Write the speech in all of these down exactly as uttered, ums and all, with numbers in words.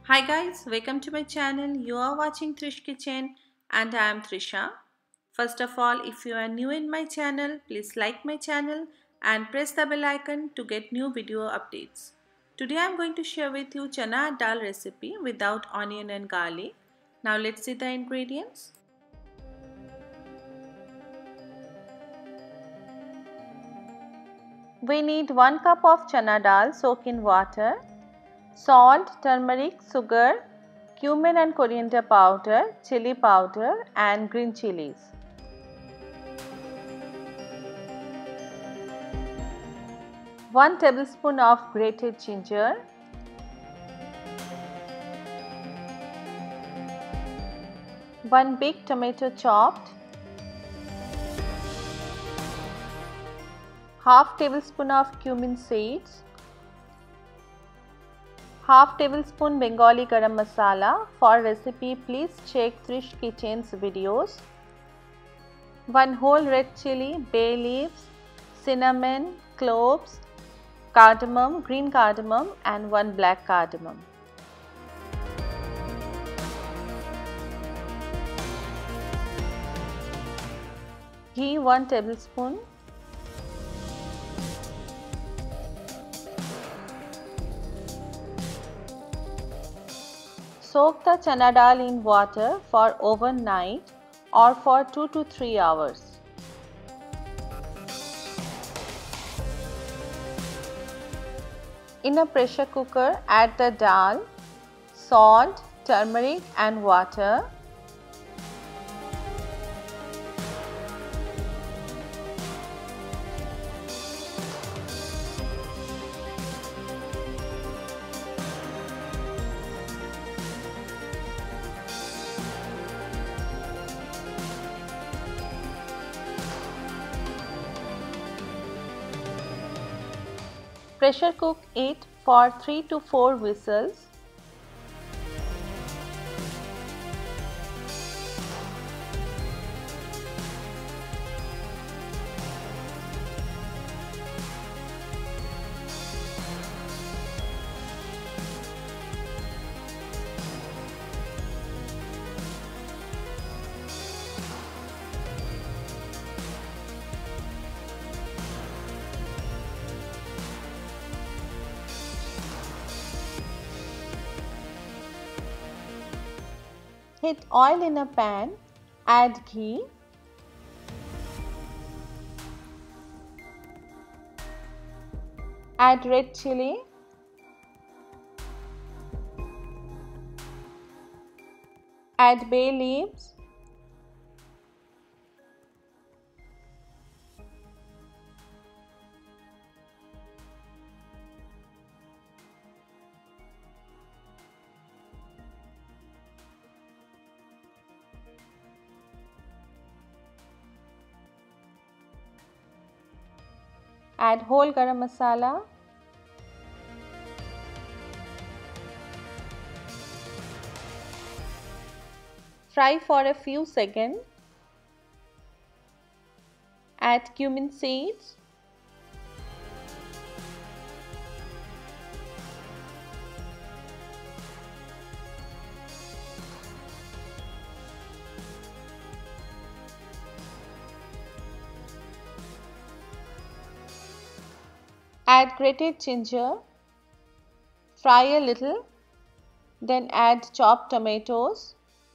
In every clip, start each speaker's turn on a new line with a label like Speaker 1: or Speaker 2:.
Speaker 1: Hi guys, welcome to my channel. You are watching Trish Kitchen and I am Trisha. First of all, if you are new in my channel, please like my channel and press the bell icon to get new video updates. Today I am going to share with you Chana Dal recipe without onion and garlic. Now let's see the ingredients. We need one cup of chana dal soaked in water, salt, turmeric, sugar, cumin and coriander powder, chili powder and green chilies. one tablespoon of grated ginger, one big tomato chopped, half tablespoon of cumin seeds, half tablespoon Bengali garam masala. For recipe please check Trish Kitchen's videos. one whole red chili, bay leaves, cinnamon, cloves, cardamom, green cardamom and one black cardamom. Ghee one tablespoon. Soak the chana dal in water for overnight or for two to three hours. In a pressure cooker, add the dal, salt, turmeric and water. Pressure cook it for three to four whistles. Heat oil in a pan, add ghee, add red chili, add bay leaves, add whole garam masala, fry for a few seconds, add cumin seeds, add grated ginger, fry a little, then add chopped tomatoes,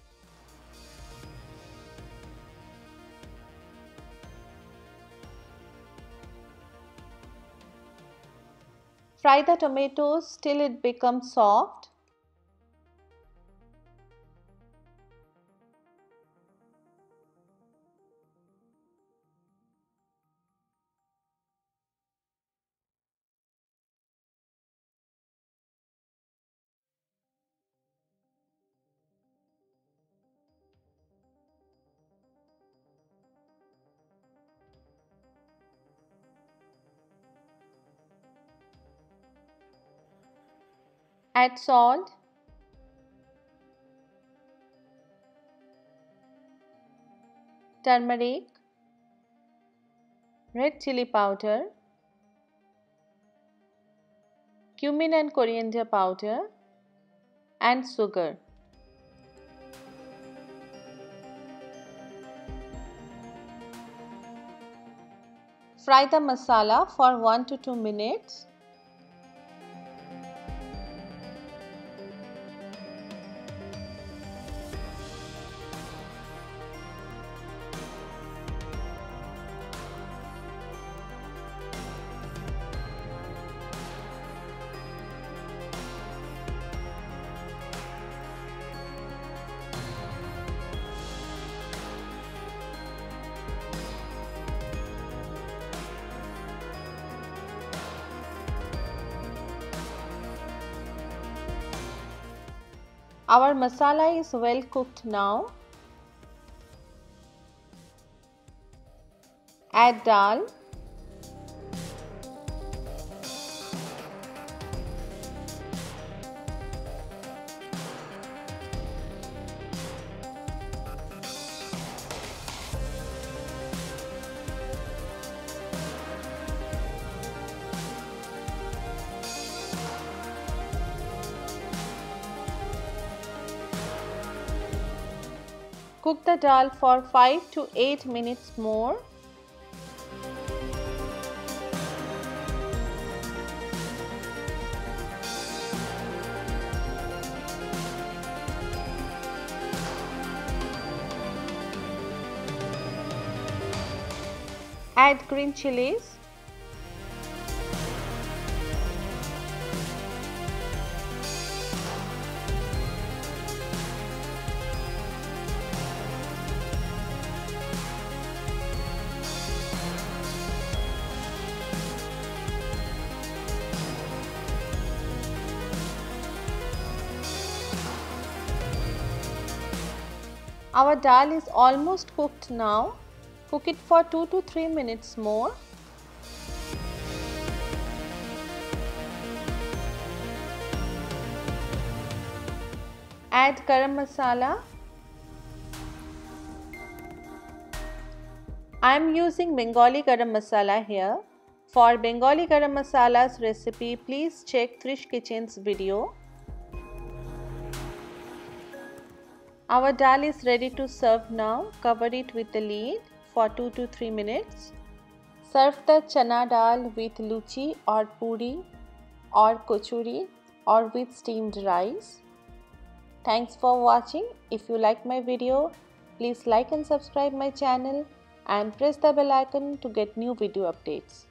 Speaker 1: fry the tomatoes till it becomes soft. Add salt, turmeric, red chili powder, cumin and coriander powder, and sugar. Fry the masala for one to two minutes. Our masala is well cooked now. Add dal. Cook the dal for five to eight minutes more. Add green chilies. Our dal is almost cooked now. Cook it for two to three minutes more. Add garam masala. I am using Bengali garam masala here. For Bengali garam masala's recipe, please check Trish Kitchen's video. Our dal is ready to serve now. Cover it with the lid for two to three minutes. Serve the chana dal with luchi or puri or kochuri or with steamed rice. Thanks for watching. If you like my video, please like and subscribe my channel and press the bell icon to get new video updates.